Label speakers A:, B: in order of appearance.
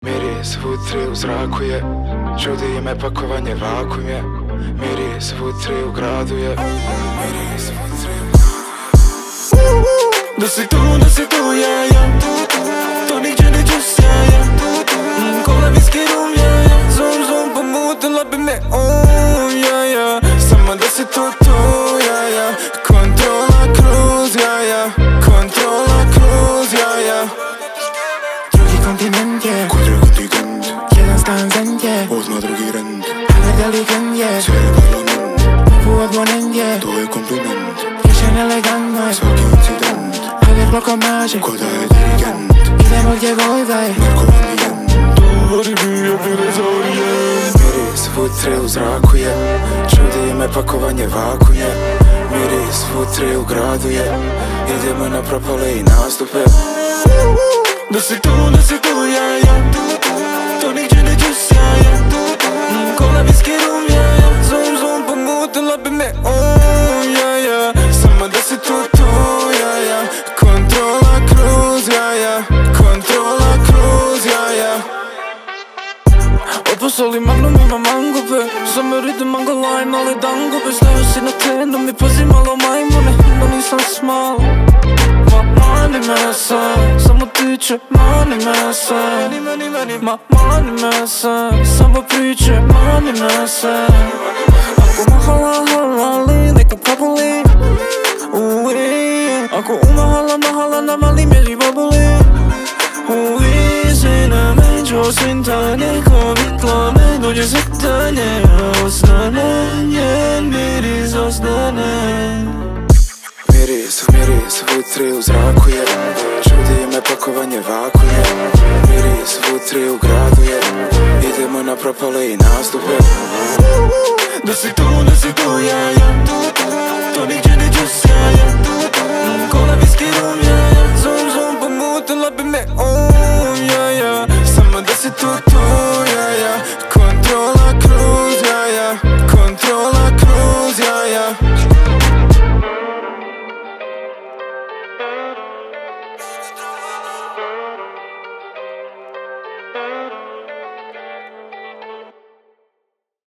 A: Miris vutre u zraku je, čudi me pakovanje vakum je. Miris vutre u gradu je, miris vutre u gradu je.
B: Da si tu, ja to nigdje neću sjaja. Kola viski rum, ja Zom, pomutila bi me, ja samo da si tu, ja kontrola kruz, ja kontrola kruz, ja drugi kontinent je,
A: Kudra kontingent,
B: jedan stan zend je,
A: odmah drugi rend.
B: ale delikent je,
A: Sve je parlament,
B: nebu odvonen je,
A: to je kompliment.
B: rješen elegantno je,
A: Svaki incident,
B: ali kloko maže,
A: ko da je dirigent.
B: idemo gdje god da je,
A: Narko ambijent,
B: dori bi ja bile za orijent.
A: miris vutre u zraku je, čudi me pakovanje vakum je. Miris vutre u gradu je, idemo na propale i nastupe.
B: Da si tu, ja to nigdje neću sjaja. Kola viski rum, ja Zom, pomutila bi me, ja samo da si tu, ja kontrola kruz, ja kontrola kruz, ja Opusali magnum ima mangope, samo ridim mango lime, ali dangope. Stavio si na tenu, mi pazi malo majmune, da nisam smal. Mani me sam, samo tiče, mani me sam. Mani me sam, samo priče, mani me sam. Ako mahala halali, neka kapuli, ako umahala namali mjeri babuli. Sine među svinta, neko vitla me dođe svetanje. Ostane, njen miris ostane.
A: Miris vutre u zraku je, čudi me pakovanje vakum je. Miris vutre u gradu je, idemo na propale i nastupe.
B: Da si tu, ja to nigdje